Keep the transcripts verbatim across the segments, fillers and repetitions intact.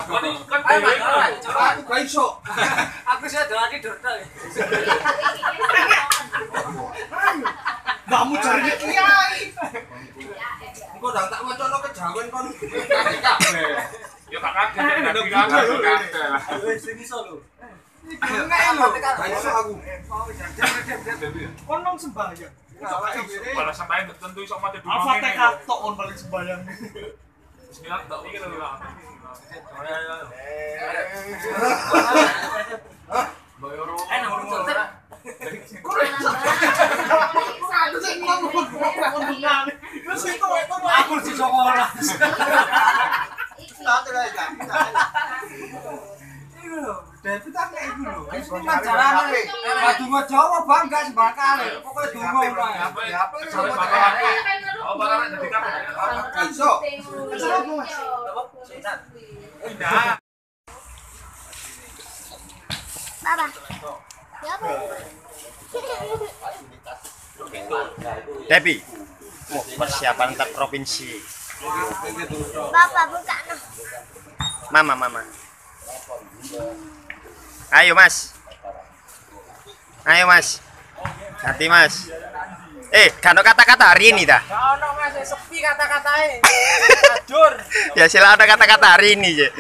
Kan aku gak iso. Aku sih dolani dorta. Kamu cari kiai. Engko ndak tak wacono kejawen kon. Kabeh. Ya tak kaget nek ndak kabeh. Wis sing iso lho. Enggak lho, gak iso aku. Kon nang sembahyang. Kalau sampai tentu iso mati dulu. Al-Fatihah tok on balik sembahyang. Bismillah tok iki lho. Ayo ayo. Hah? Bayoro. Eh nang urut. Aku di sekolah. Iku lho, David tak kayak iku lho. Wis jarane. Donga Jawa Bang gak sebakale. Pokoke donga ora. Ya apa Oh, barang dadi kabeh. Iso. Tidak. Baba. Ya apa? Debbie, mau persiapan antar provinsi. Bapak buka no. Mama, mama. Ayo mas. Ayo mas. Hati mas. Eh, kan kata-kata hari ini dah. Ono mas sepi kata-katae. Adur. Ya sila ada kata-kata hari ini je.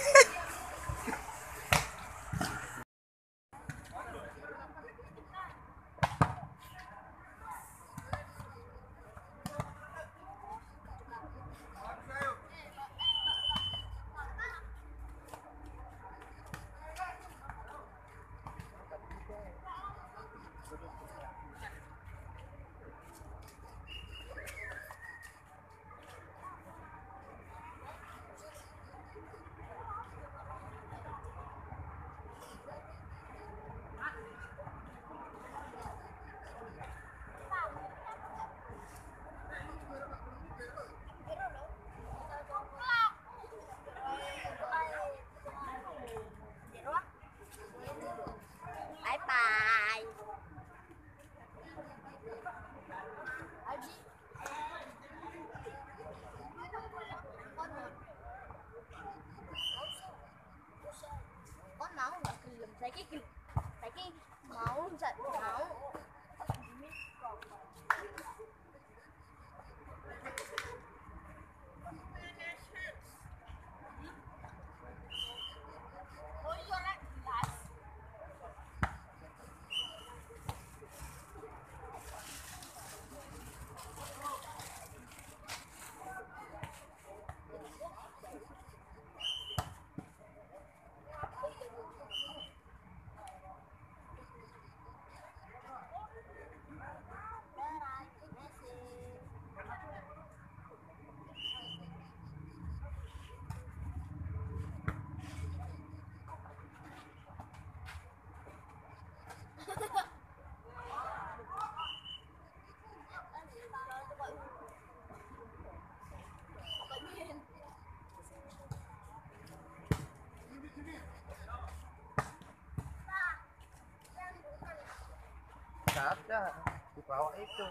Lagi lagi mau nggak mau ada di bawah itu.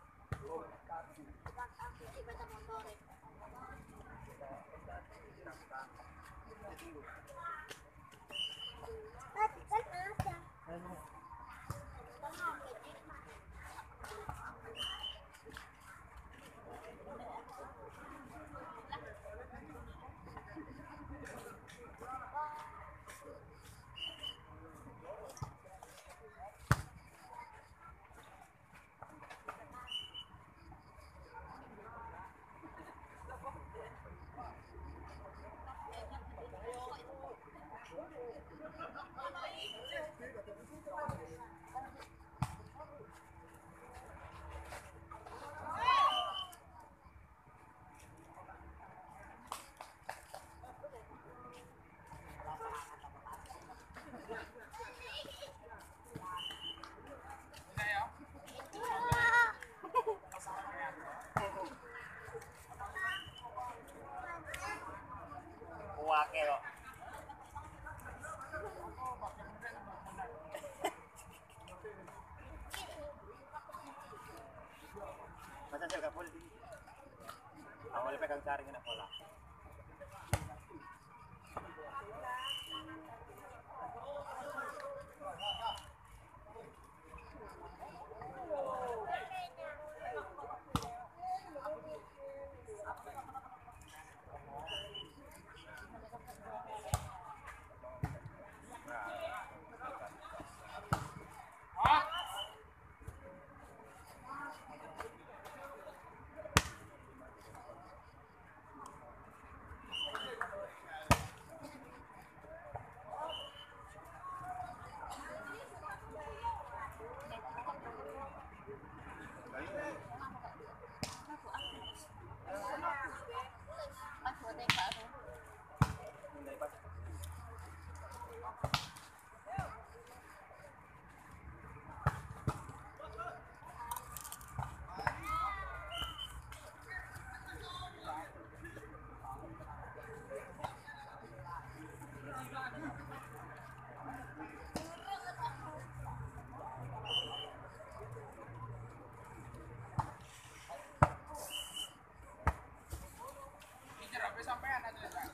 Wake kok. Masa saya gak boleh. Awalnya pegang jaring enak bola.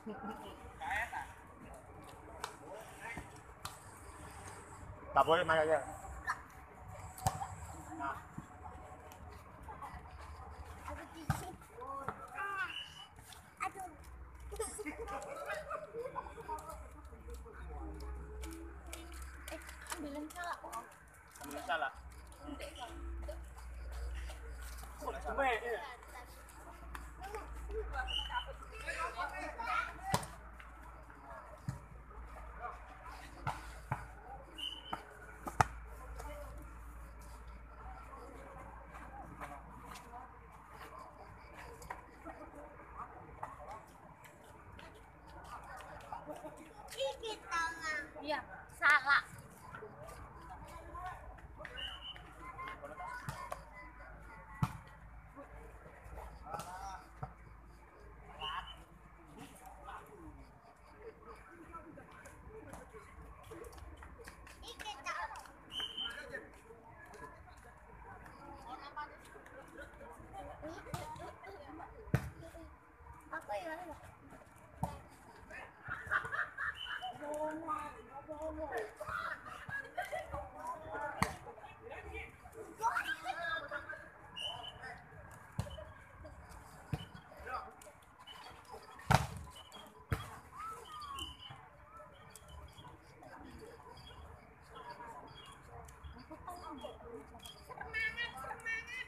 Tak boleh main aja. Aku tisu. Ah, aduh. Eh, ambilin salah. Ambil salah. Gigit tangan. Iya, salah. Gigit tangan. Aku ya. Semangat, semangat.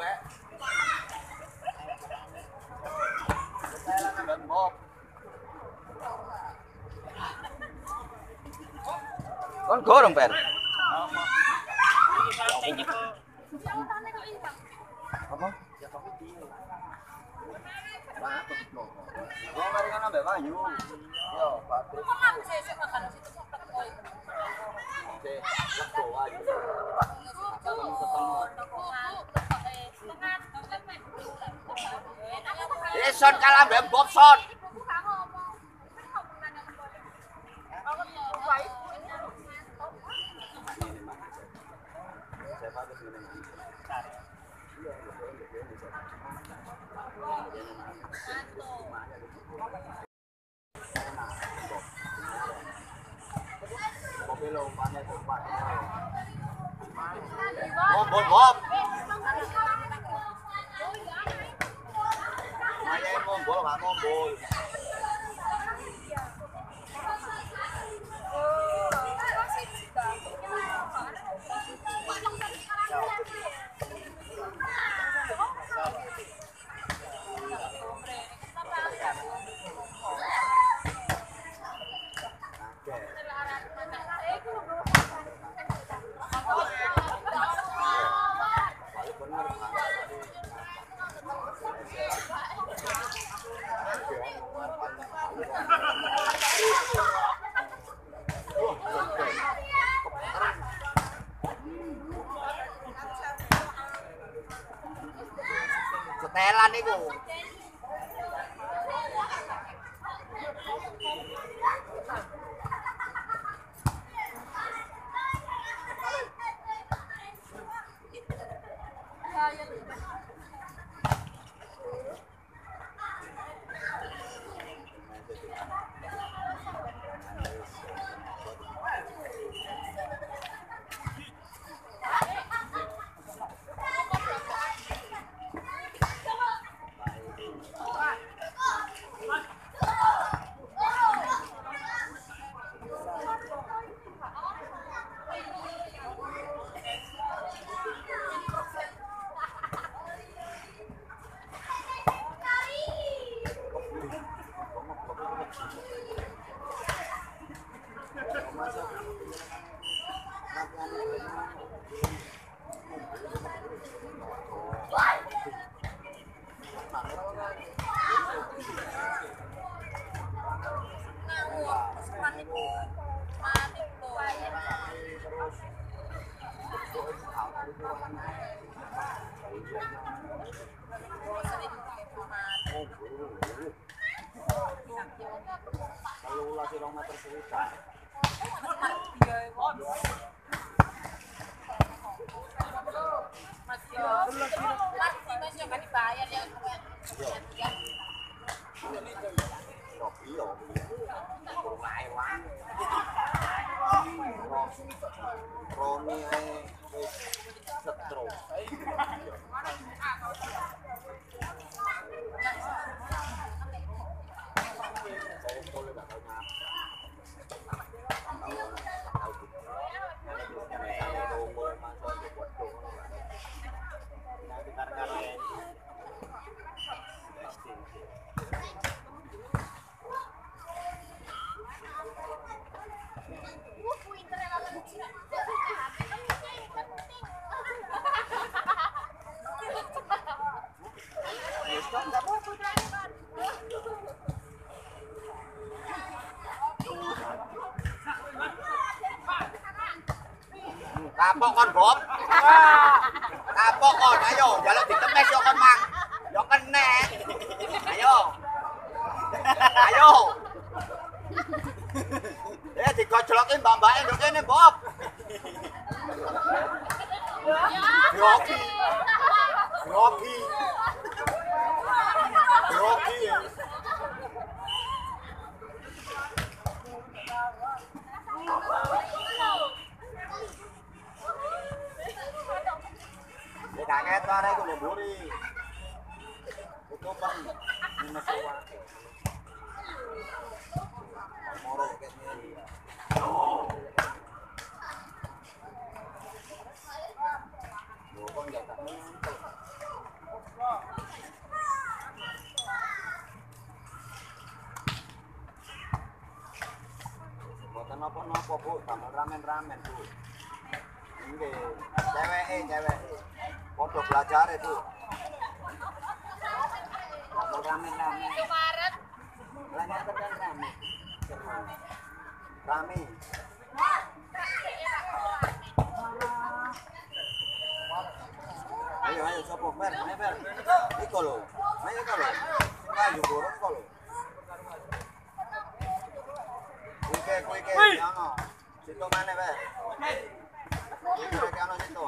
Pak. Setelan ambek Bob. Kon gorong, Per. Apa? Ya mari kan ambek Wahyu. Yo, Pak. Kok nang sesuk makan situ kok teko itu. Oke, lego Wahyu. Eh, son kalah mbek Bob son. Bob, Bob, Bob. Main ngombol, nggak ngombol. Setelan niku. Roni wis setro. Kapok kon Bob. Kapok kon, ayo jaluk ditemes yo kon Mang. Yo kene. Ayo. Ayo. Ya digojlokin mbak-mbake nduk kene Bob. Grogi. Grogi. Grogi. Kaget bare ku mburi. Tutupan mesewa. Moro kene. Yo kok enggak tak. apa Bu? Damel ramen-ramen Bu. Nggih. Ceweke, ceweke. Padha belajar itu. Damel ramen-ramen. Maret. Lah ngaten kan rame. Rame. Ayo ayo sapa Fer? Ayo Fer. Iko lho. Ayo iko lho. Ayo borok iko lho. Kuike kuike ono. Situ mana Fer? Kuike ono situ.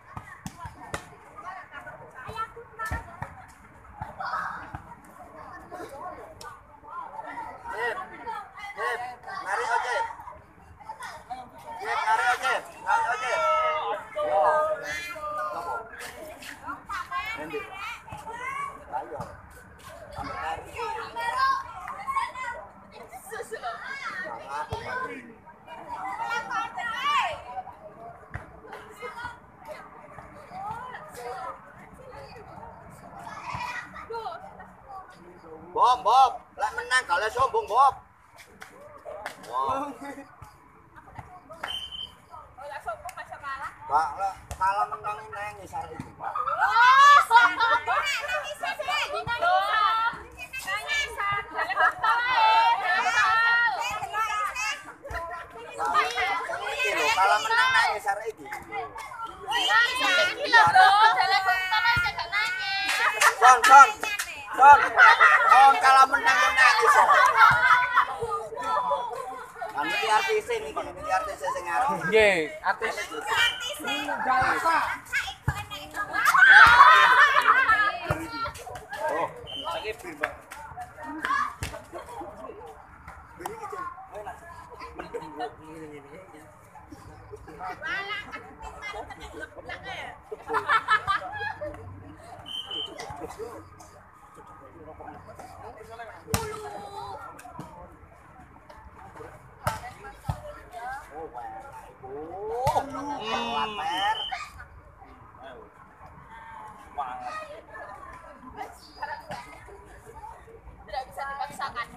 Jep. Jep, mari ojek. Jep, mari ojek. Mari ojek. Yo. Sopo? Endi? Ayo. Sampai hari. Bob, Bob, lek menang gale sombong, Bob. Wow. Pak, lek kalah menang nangis arek iki, Pak. Kalah menang nangis arek iki. Son, son. Son. Son kalah menang nangis. Kan iki artis iki, iki artis sing arep. Nggih, artis. Jalasa. Oh, saiki bir, Mbak. Bir iki, Ceng. Ayo nak. Mendem ngene-ngene. Tidak bisa dipaksakan.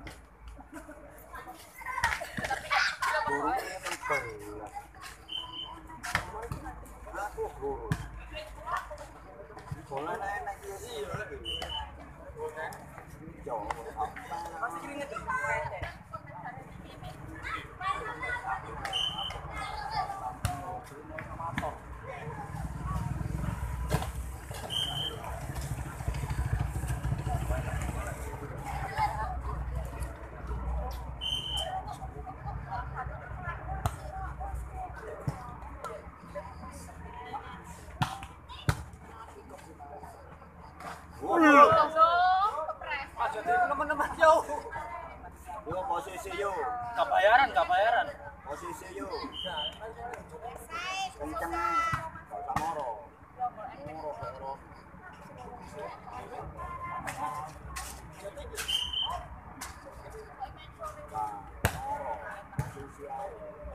Aku guru. Bola enak iki. Yo, pasti keringet. Teman-teman yo. Yo posisi yo. Gak bayaran, gak bayaran. Posisi yo. Kenceng ae. Gak moro. Moro moro. Posisi ae.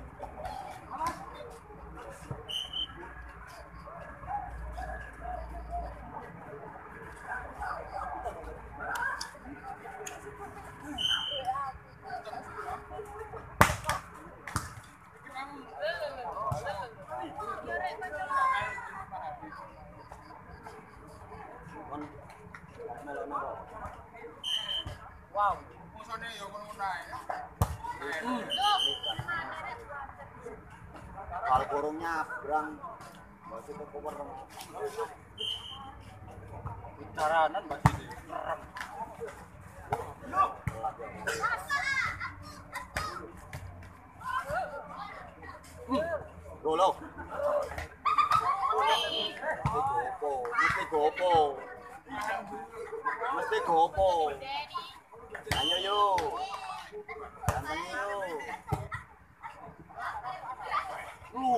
Wow. Kalau burungnya berang, masih itu kuwereng. Bicaranan masih di kerem. Golo. Mesti gopo, mesti gopo. Ayo yo, ganteng yo. Lu.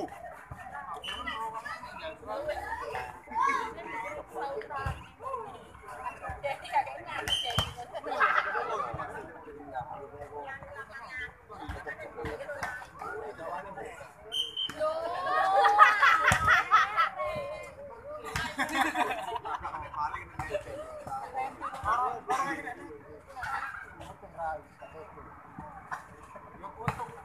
Yo untuk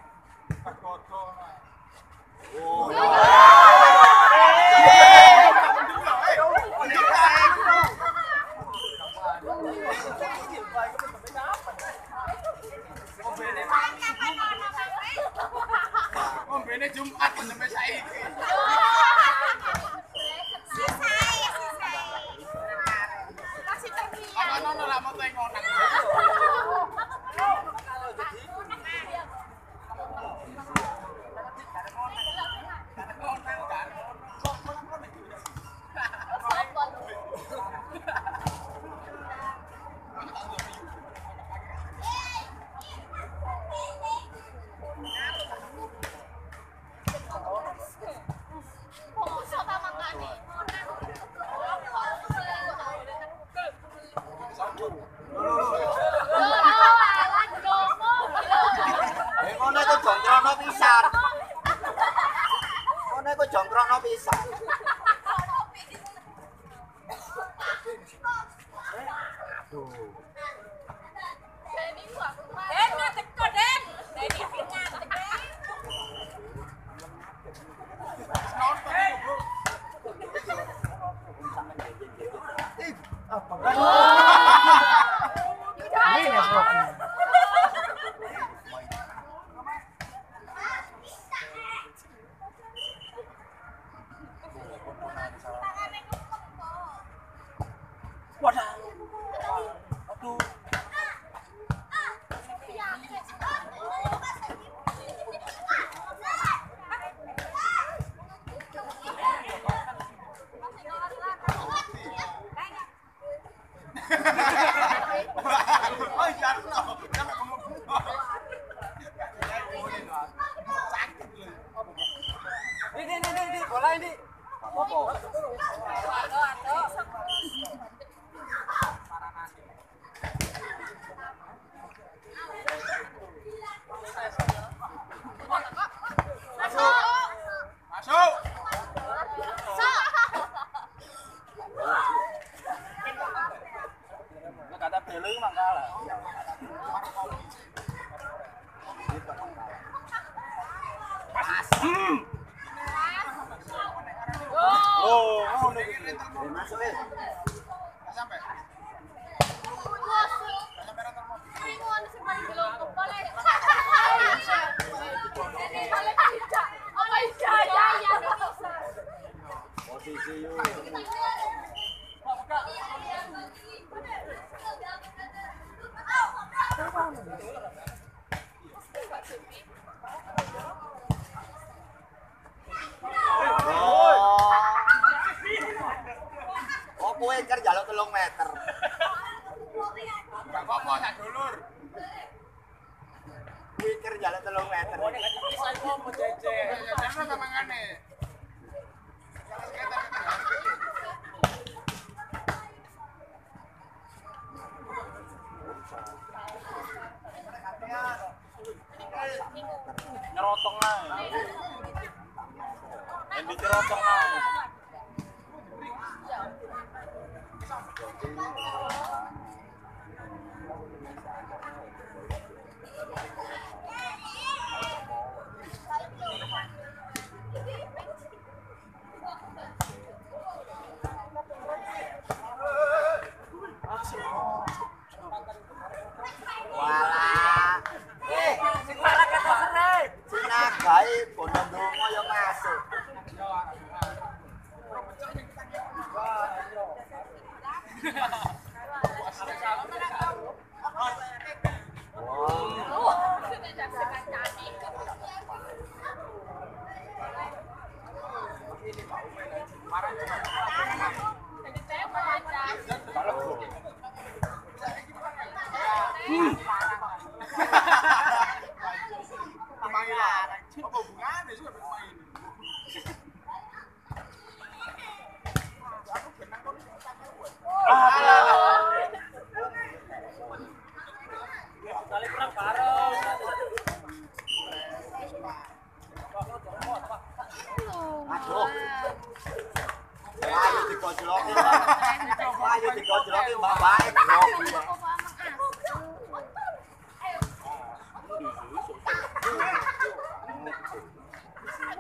Ngombene Jumat sampai saiki. Kasih terbilang. Ono lah mau tengonan. Eh ngono iku jongkrono pisan. Ngono iku jongkrono pisan. Aduh. Den ngadeg kok, Den. Deni ngadeg. Oh, jarno. Sampai ngomong. Sakit lho. Ini ini ini bola ini. Apa? Aduh, aduh. Masuk. Masuk. Kata belu mangkala. Oh, ngono iki. Masuk eh. Sampai. Posisi yo. Oh, kowe ker jaluk telung meter. Enggak apa-apa sak dulur. Kowe ker jaluk telung meter. Bisa kok mau jejer. Jejer sama mangane. Nyerotong ae. Endi nyerotong ae. Walah. Eh, sing malah kata sere. Sing nagae bondo ndonga yo masuk. Panggilan. Apa hubungannya sih sampai main? Aku benang kok Kali perang bareng. Aduh. Ayo digojloki. Ayo digojloki mbak baik.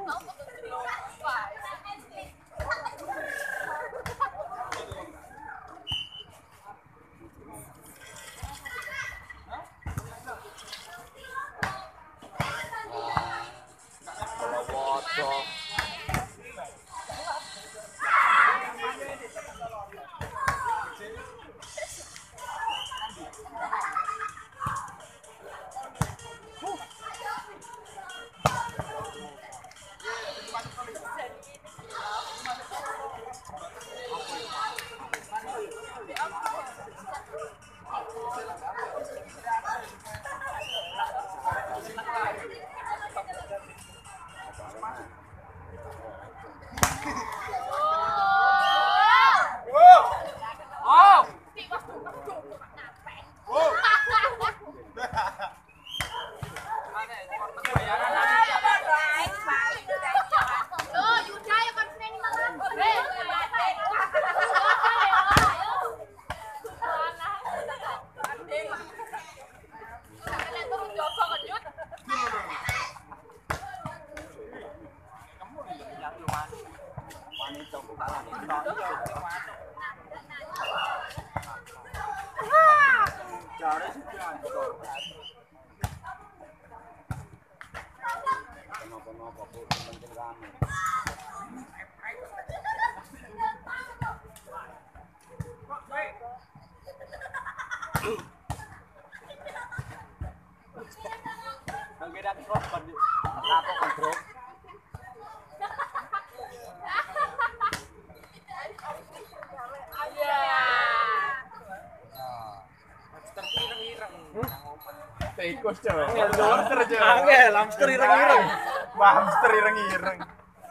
Tikus coba. Hamster coba. Angel, hamster ireng-ireng. Hamster ireng-ireng.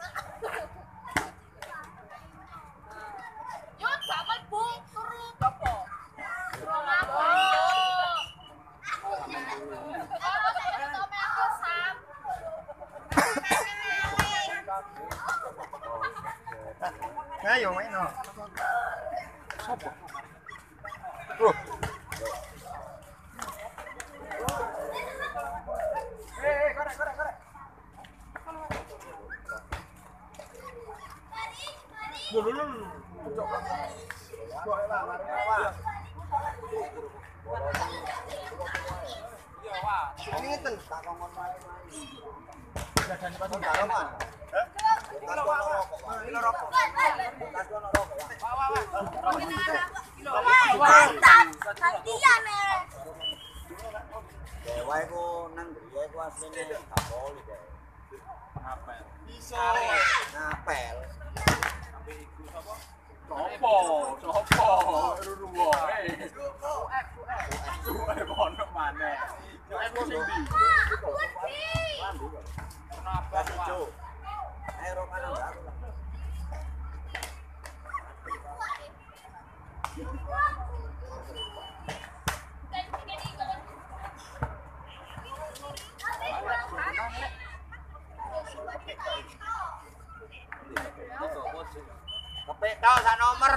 Yo, jangan bung, turun apa? Turun apa? Kalau saya ketemu aku sam. Ayo main no. Sopo? Bro. Dulu dulu. Ini ten tak ngomong main. Dadane pas taroman. Hah? Kilo rokok. Kilo rokok. Bekas ono rokok. Wah wah wah. Mantap. Gantian eh. Dewa iku nang griya iku asline Kapolri deh. Ngapel. Iso. Ngapel. Sampai iku sapa? Sopo? Sopo? Ruruwo. Eh. Eh pondok maneh. Yo aku sing ndi? Kenapa, Pak? Aero kanan baru. Kepek tau sak nomor.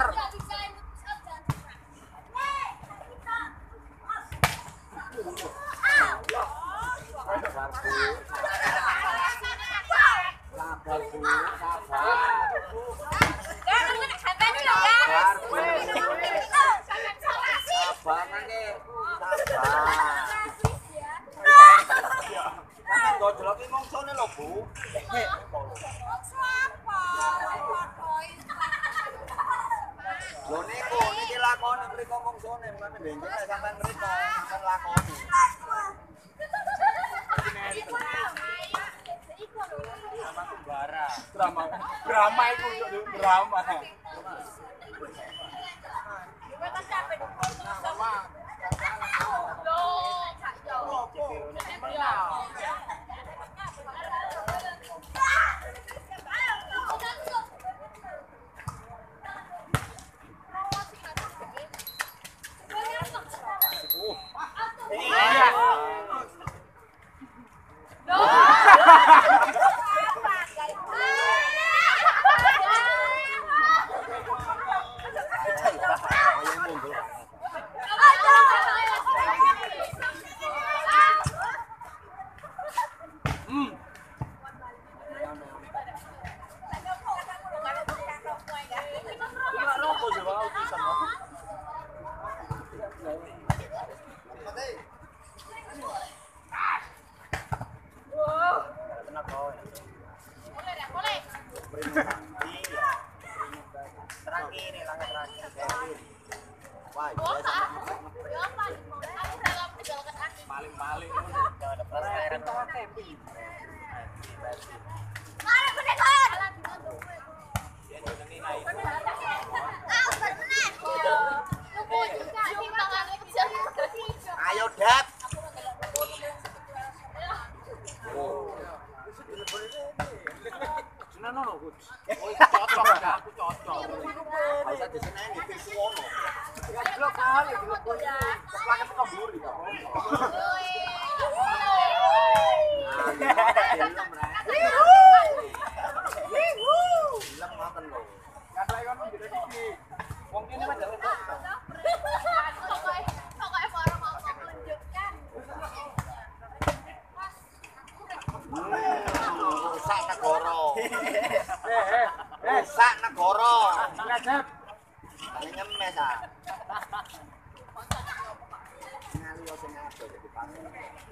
Sabar Bu, sabar. Jangan kena sampean lho, ya. Sabar nangge. Sabar. Sampeyan gojloki mongsone lho, Bu. Lho niku niki lakone mriko mongsone, bukan benjol nek sampean mriko, sampean lakoni. Drama Kumbara. Drama. Drama iku yo drama. Boleh dah, boleh. Iya. Terakhir, langkah terakhir. Wah, Oh, biasa. Kak. Ya apa? Aku dalam menjalankan angin. Paling-paling Ada perasaan toh camping. Mari pendekar. Ah, benar. Lupa juga timbangannya kecil. Ayo, Dap. Sunan ono, Gus. Oh, cocok dah, aku cocok. Enggak usah diseneni pisu ono. Lo kali di keplakan tekan mburi ta. Bilang makan lo. Kata ikan mburi iki. Wong kene mah jalan kok. Pokoknya orang mau menunjukkan. Rusak negara. Eh, eh, Rusak negara. ngajak. Paling nyemes ah. Ngali yo sing ado dadi pasar.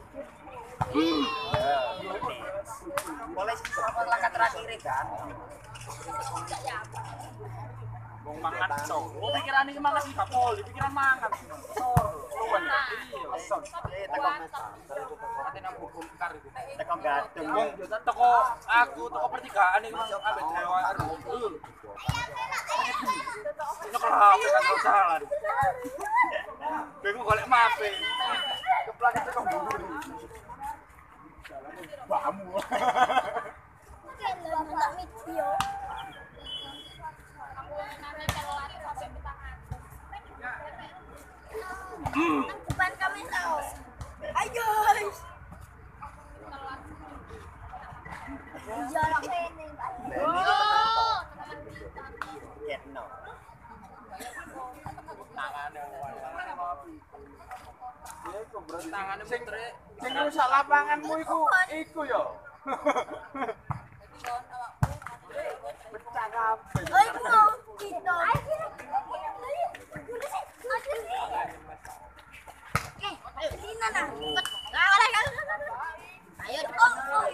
Boleh sih langkah terakhir kan. Wong mangan cok. Oh, pikiran iki mangan sing gak poli, pikiran mangan. Sor, luwen. Iya, son. Eh tekan mes. Ate nang hukum kar iku. Tekan gadeng. Wong yo teko aku teko pertigaan iki mang ambek dewa. Ini kalau H P kan salah. Bingung golek mape. Keplak itu kok mburi. Bamu. Tak video. Aku nanya kalau lari sampai di tangan. Depan kami tahu. Ayo guys. Jarak ini. Oh, Ketno. Tangane tangane putre. Sing rusak lapanganmu iku iku yo. Pecah kabeh. ayo kita. Eh, ayo sini nah. Ayo dong.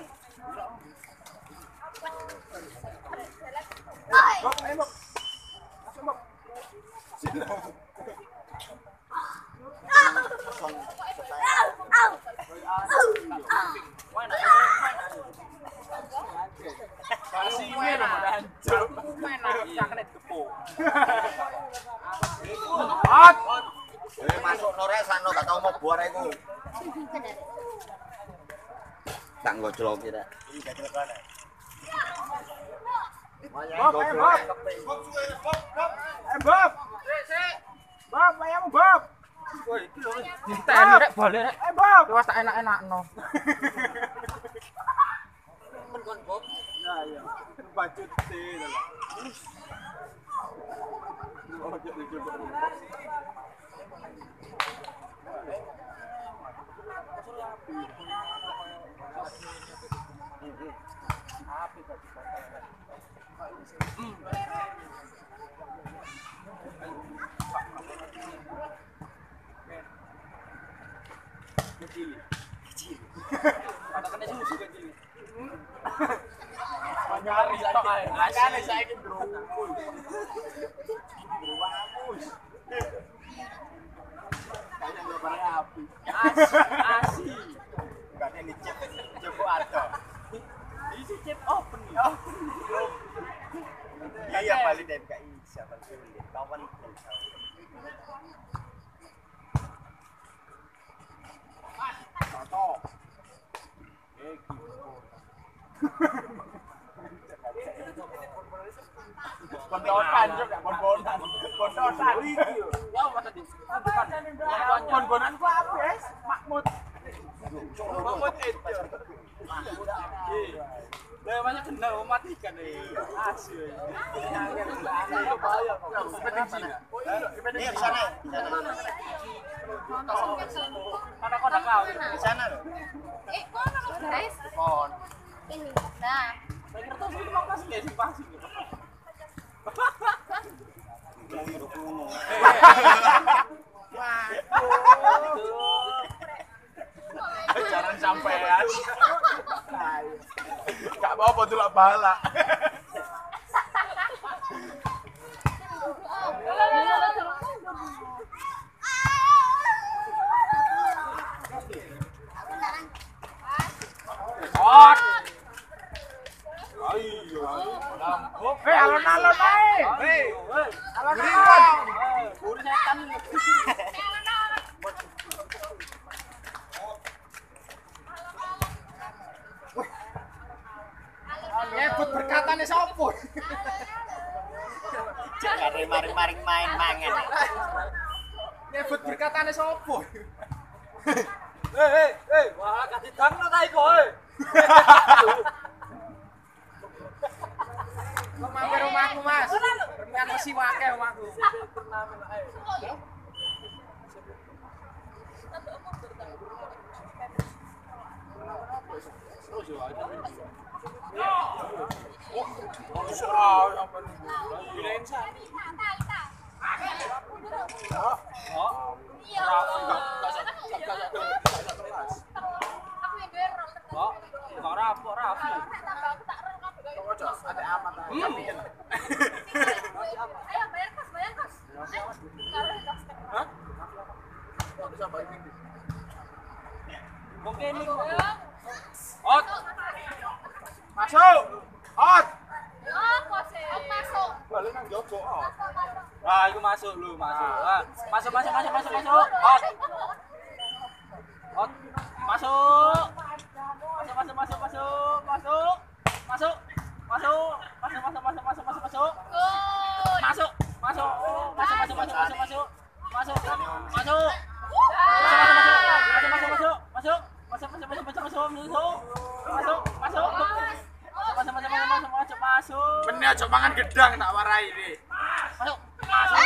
Ayo. Ayo, Bok. Masuk, Bok. Kasihnya nama dancel. Main aja kena tepuk. Hot. Eh masuk norek sano gak tau mau buar iku. Tak ngojlok kira. Iya gojlokan. Bob, ayo Bob. Eh Bob. Sik, sik. Bob, ayo Bob. Woi, iki lho. Diteni rek balik rek. Eh Bob. Wes tak enak-enakno. Men kon Bob. Ya ya. Bacut sih lho. Oh, jadi coba. Kecil. Kecil. Ada kena susu kecil. Nyari tok ae. Makane saiki drungkul. Bagus. Kayaknya enggak bareng api. Asi, asi. Enggak ada licip. Coba ada. Ini chip open nih. Iya paling dari gak bisa paling kawan itu. Cocok. Eh, Bondotan juga, bondotan. Bondotan. Ya, masa di. Bondotan ku apa, guys? Mahmud. Mahmud itu. Lah banyak kenal mematikan nih. Asyik. Iya di sana, di sana. Mana kau dah kau? Di sana loh. Eh, kok nama guys? Pohon. Ini. Nah, Saya kira tuh itu mau kasih kayak simpasi. Hidup kuno. Jangan sampean. Gak apa-apa delok bala. Hot. Ayo. Hei, alon-alon ae. Hei. Alon-alon. Buru setan. Nyebut berkatane sapa? Jare maring-maring main mangan. Nyebut berkatane sapa? Hei, hei, hei. Wah, kasih dangno ta iku, hei. Kok mampir rumahku, Mas? Remian mesti wakeh omahku. Hot. Masuk. Hot. Balik nang jogo. Ah, iku masuk lu, masuk. Ah, masuk, masuk, masuk, masuk, masuk. Hot. Hot. Masuk. Masuk, masuk, masuk, masuk, masuk. Masuk. Masuk. Masuk, masuk, masuk, masuk, masuk, masuk. Masuk. Masuk. Masuk, masuk, masuk, masuk, masuk. Masuk. Masuk. Masuk, masuk, masuk, masuk, masuk. Masuk, masuk, masuk, masuk, masuk, masuk. Masuk, masuk. Masuk, masuk, masuk, masuk, masuk, masuk. Bener aja mangan gedang tak warai iki. Masuk. Masuk.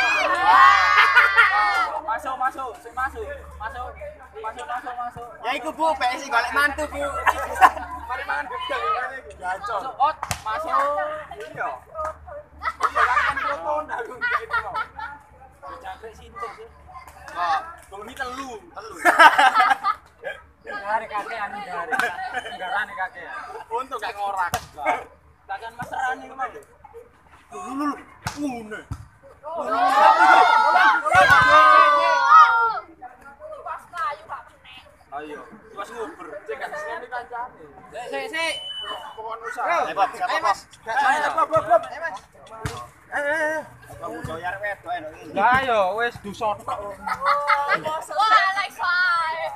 Masuk, masuk, sing masuk. Masuk. Masuk, masuk, masuk. Ya iku Bu, P S I golek mantu Bu. Mari mangan gedang ngene iki gacor. Masuk, hot. Masuk. Iya. Kan telepon aku gitu kok. Jangkrik sintu sih. Kok bengi telu, telu. Dari kakek anu dari. Garane kakek. Untuk gak ngorak. Kakan Mas Rani kemana? Lulu, ngene. Ayo, Mas nguber. Cek kan sini kancane. Sik, sik, sik. Pokon usah. Ayo Bob, siapa Bob? Ayo, Bob, Bob, Bob. Ayo, Mas. Eh, kamu goyar wedok enak iki. Lah yo wis duson tok. Wah, like five.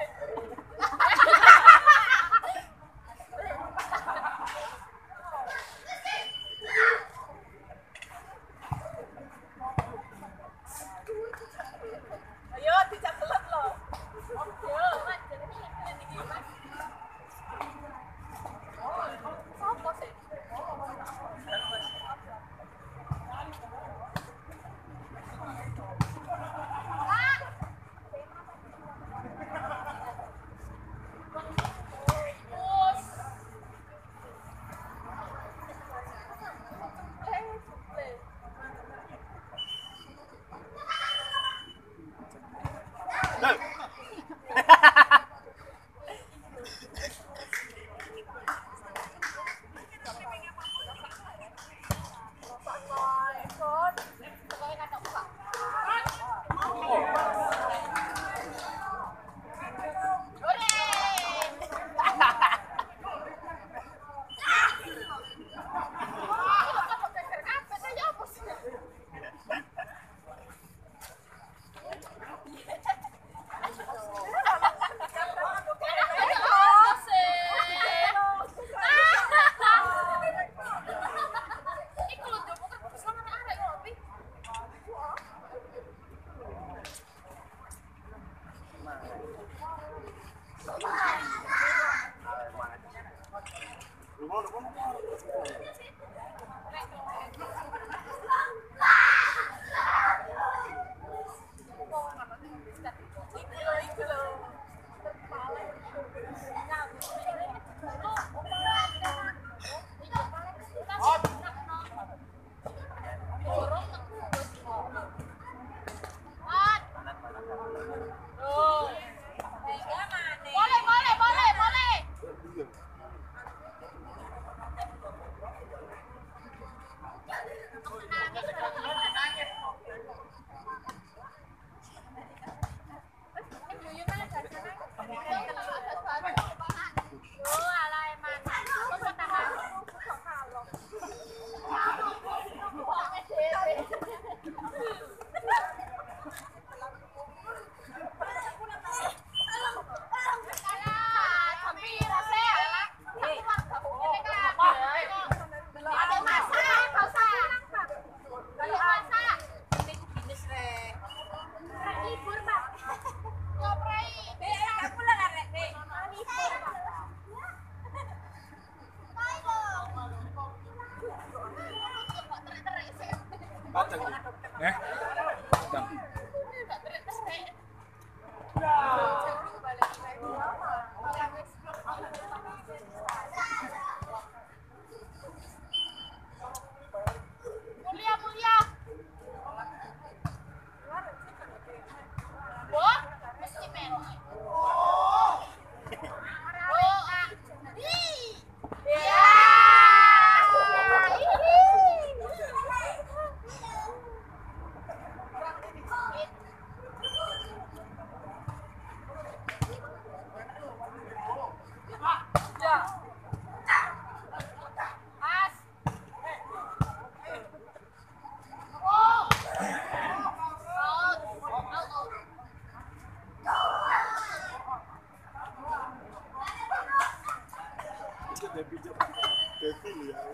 Ayo dicakelet loh. Yo, Mas, jadi ini Mas. Sopo sih?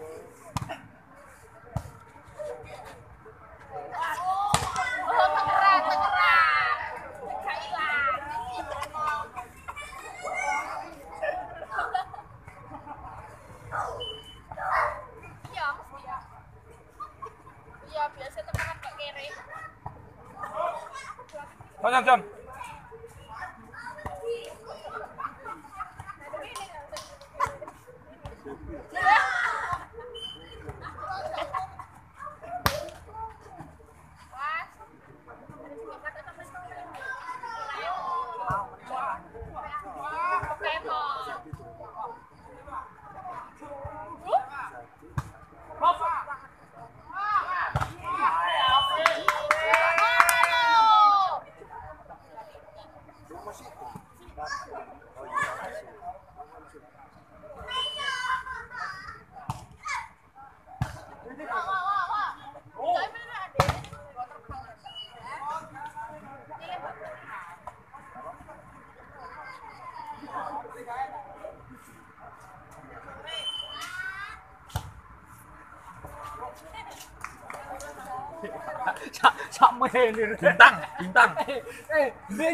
Oh, tangerang, tangerang. Gak hilang. Iya, mesti ya. Iya, biasa tangerang gak kere. John, John. Sama ini Bintang, bintang. eh Ben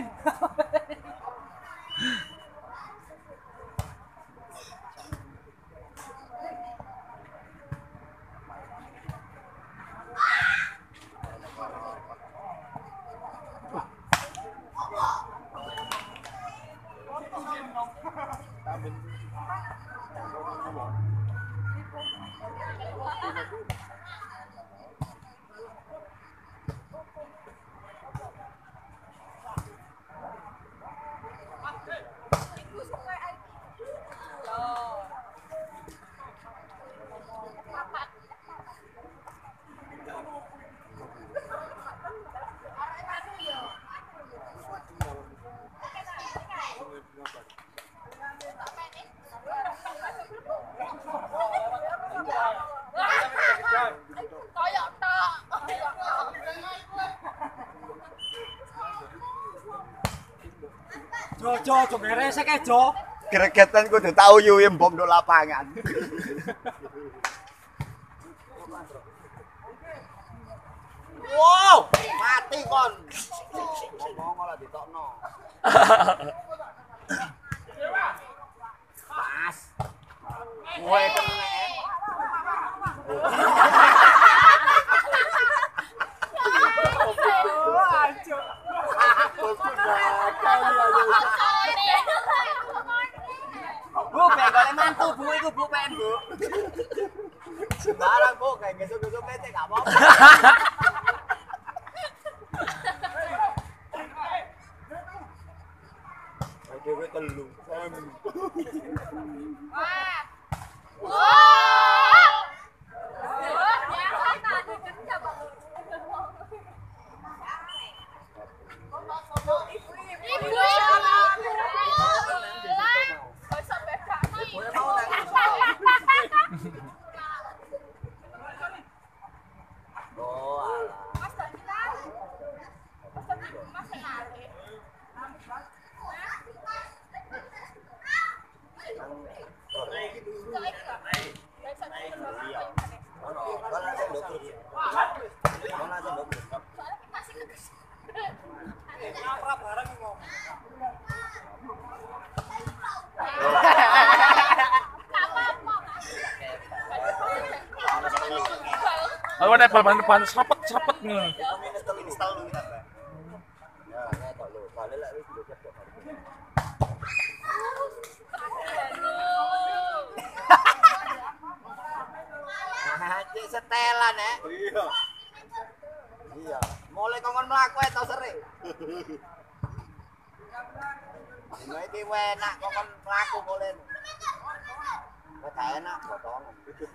Koyok tok. Jo jo jo resek e Jo Gregetan kudu tau yu mbok nduk lapangan. Wow, mati kon. Ngomong ora ditokno. Pas. Kowe kenek. Bu, pengen golek mantu, Bu, iku Bu pengen, Bu. Sembarang, Bu, kayak gesuk-gesuk pete gak apa-apa. Dewe telu. Wah. Wah. Wah, biasa tadi kerja banget. Ibu, ibu. Kok sampai gak naik? Oh, alah. Mas gak bilang. Mas kenali. Oh, ada bal-balan serapet-serapet nih. Cek setelan ya. Iya. Iya. Mulai kongkon mlaku ae to sering. Dino iki enak kongkon mlaku mulai. Kok gak enak potongan.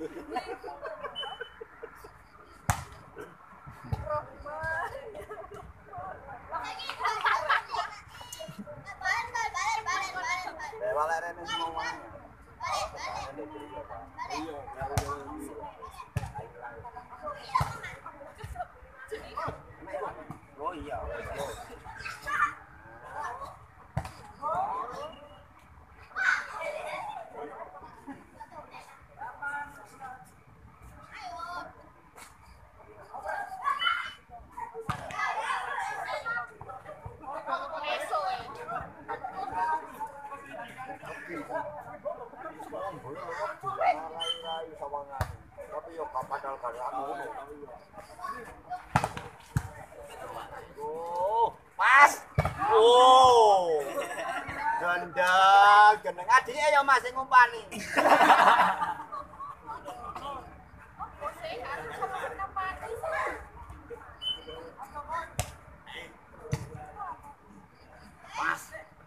Dewa lerene semua. Oh iya. yo padahal karya ngono. Oh, pas. Oh. Gendang, gendang adike ya Mas sing ngumpani. Pas.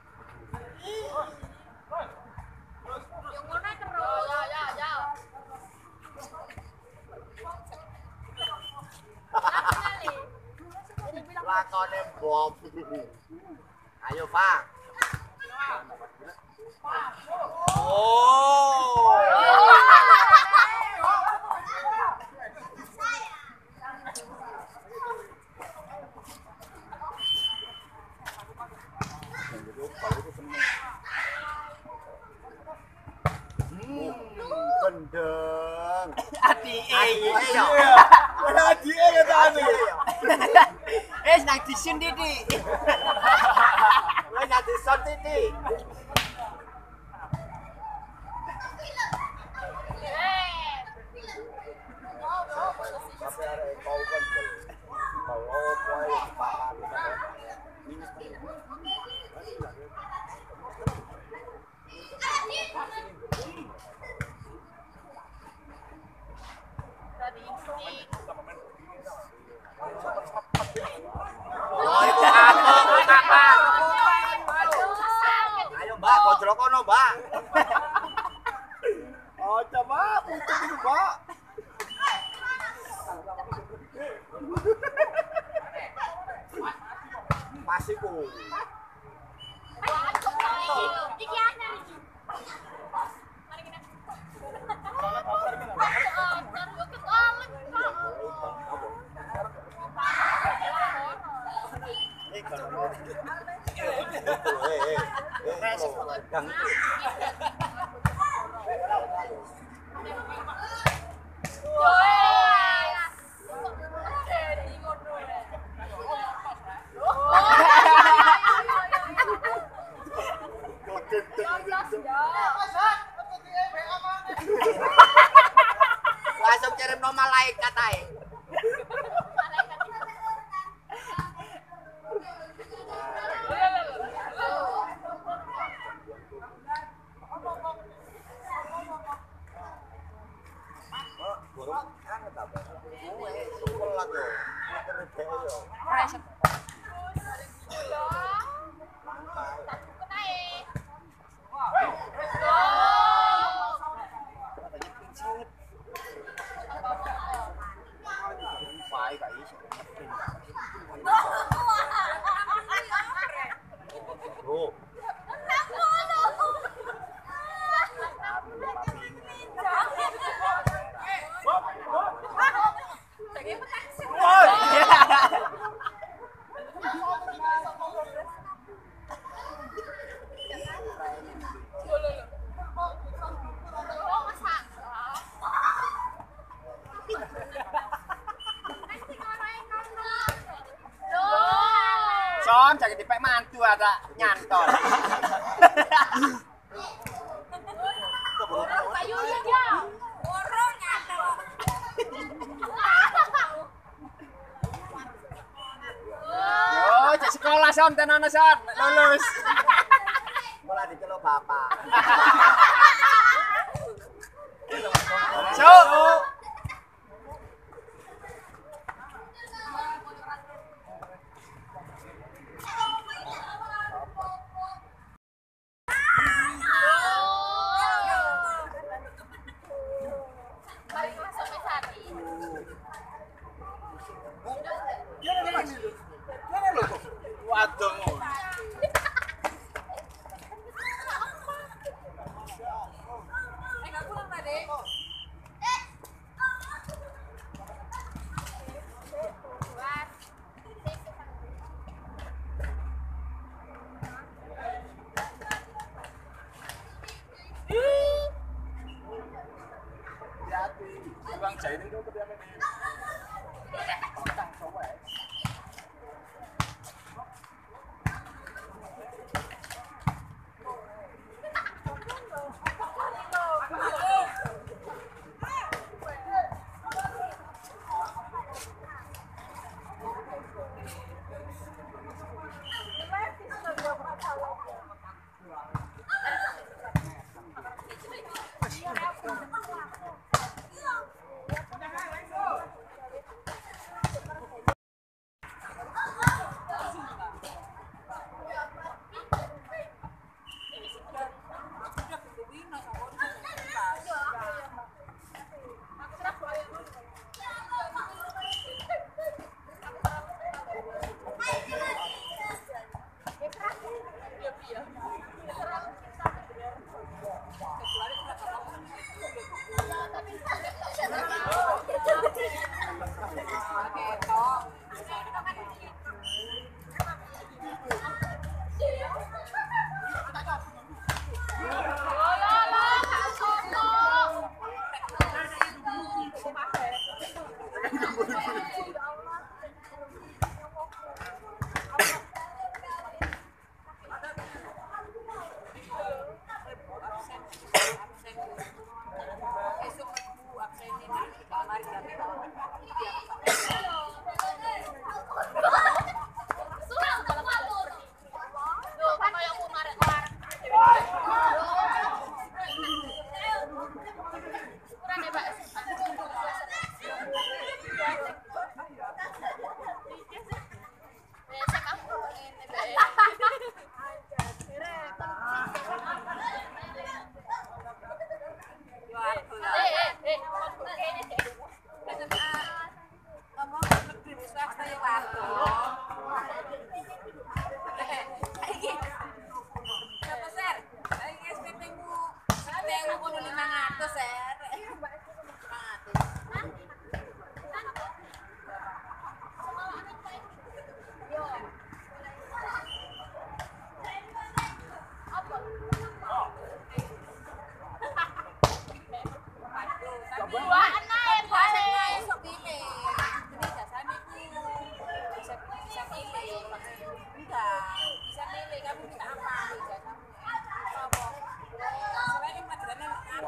Yang mana terus? Ya, ya, ya. Lakone Bob. Ayo, Pak. Oh. Gendeng. Adike. Adike ya. Adike katane. Eh, nang disun Titik. Wes nang disun Titik. Ayo Mbak, gojlok kono Mbak. Oh, coba putus itu Mbak. Pasiku. Iki ana iki. Mari kita. Langsung kirim nama malaikat ae. Son, jangan dipek mantu ada nyantol. Kayu ya. Orang nyantol. Yo, cek sekolah son tenono son, lulus. Malah diceluk bapak. So. Waduh. Bang jahit itu kepiye men?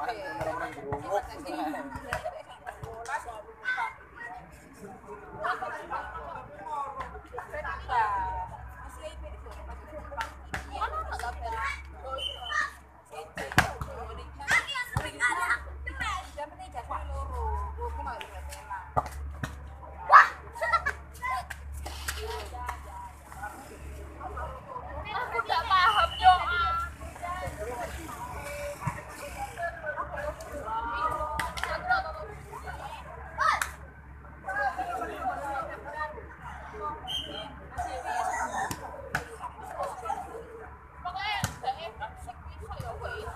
orang-orang gerunguk. Aku nggak paham dong. Pokoknya nggak enak sih bisa ya wes.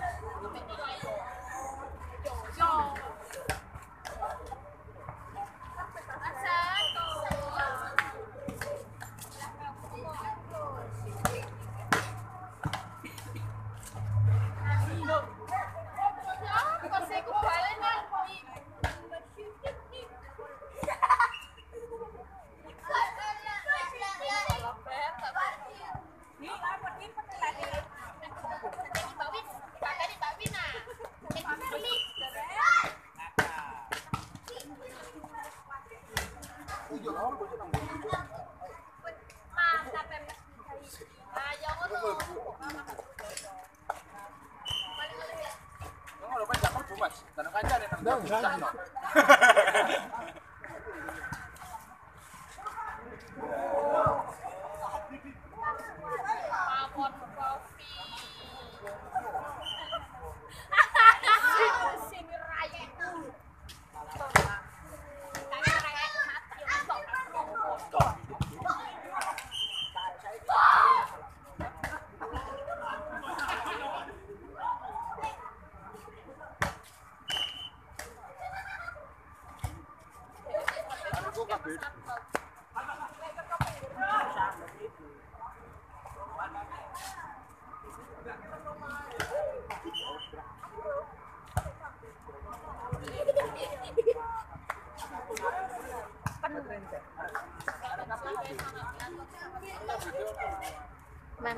Man.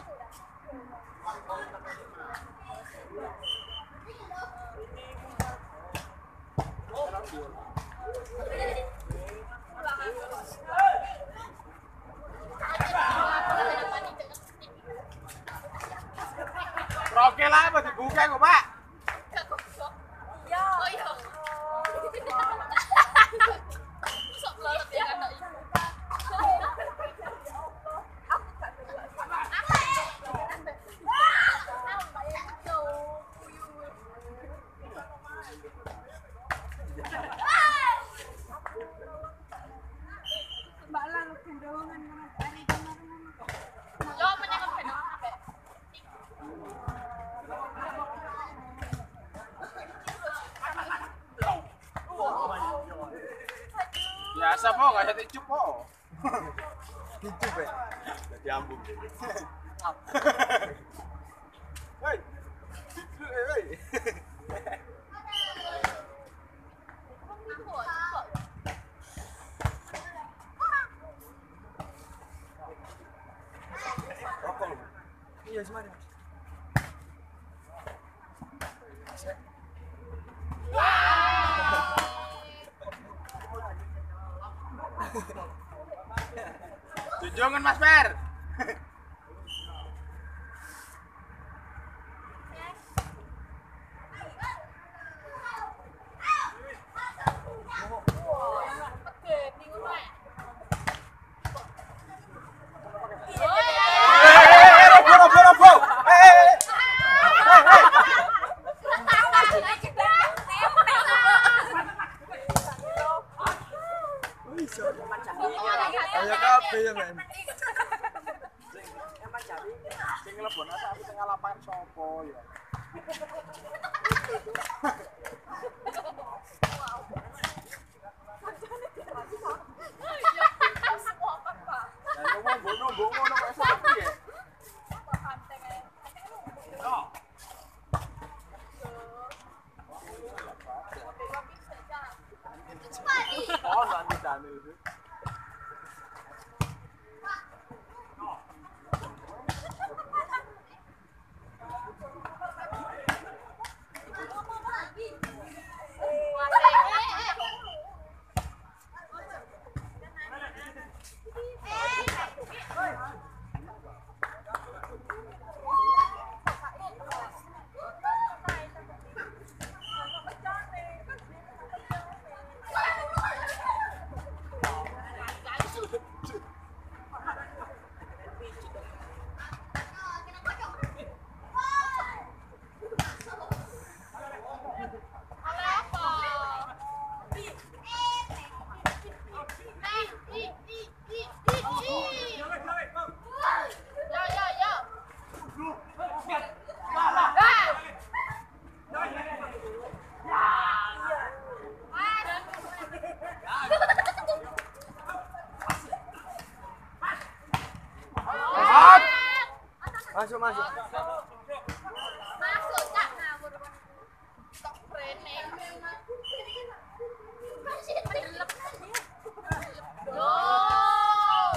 Roke lah apa dibuka kok, Pak? Ya. Oh iya. Sok banget ya kan. Biasa po, kaya ticup po. Ticup ya? Jadi ambung. Hei. Hei. Iya, semuanya. Tunjungan Mas Per. Kayak kafe ya, men. Sing nglebon aku sing ngalapan sopo ya. Lah ngomong bono-bono ngono kok iso piye? Oh, nanti Daniel itu. masuk. Masuk Cak ngawur. Tok brene. Masih dilep. Loh.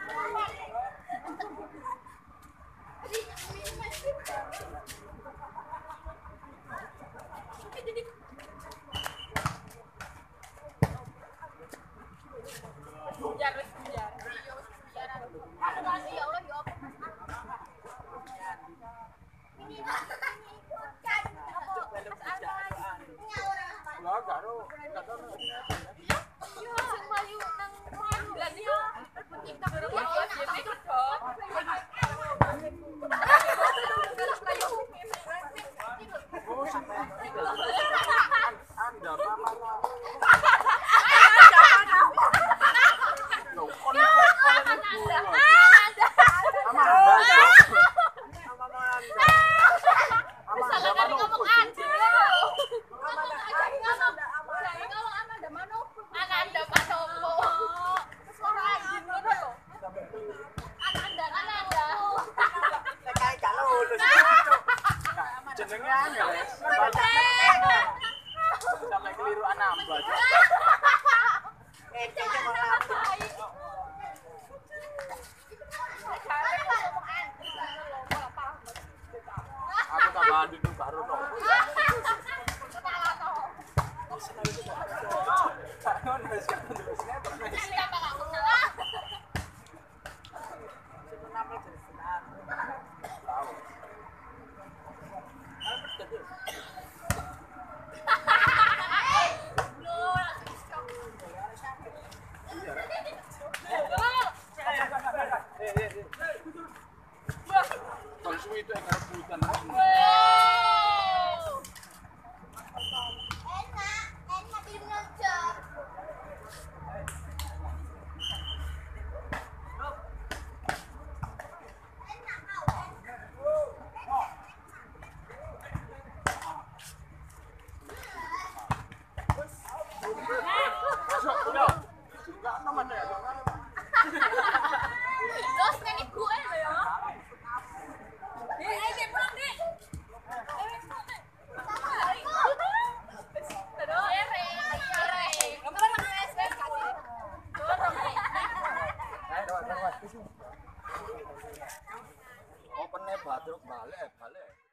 Biar wis biar. Iya wis biar. Makasih ya Allah ya apa. Ini kan apa? Lah karo karo Yo sing mayu nang bulan iki. TikTok iki ya dhewe kedok. Anda mama. Jenenge angel. Sampai keliru nambah. Eh, cek aku tambahan duduk baru dong. Kalau itu yang harus bukan. Dos nenek gue lo ya. Eh, eh, pulang, Dik. Eh, pulang, Dik. Terus, ere, ere. Kamu kan makan es krim kasih. Dorong, Dik. Open-nya batruk balik, balik.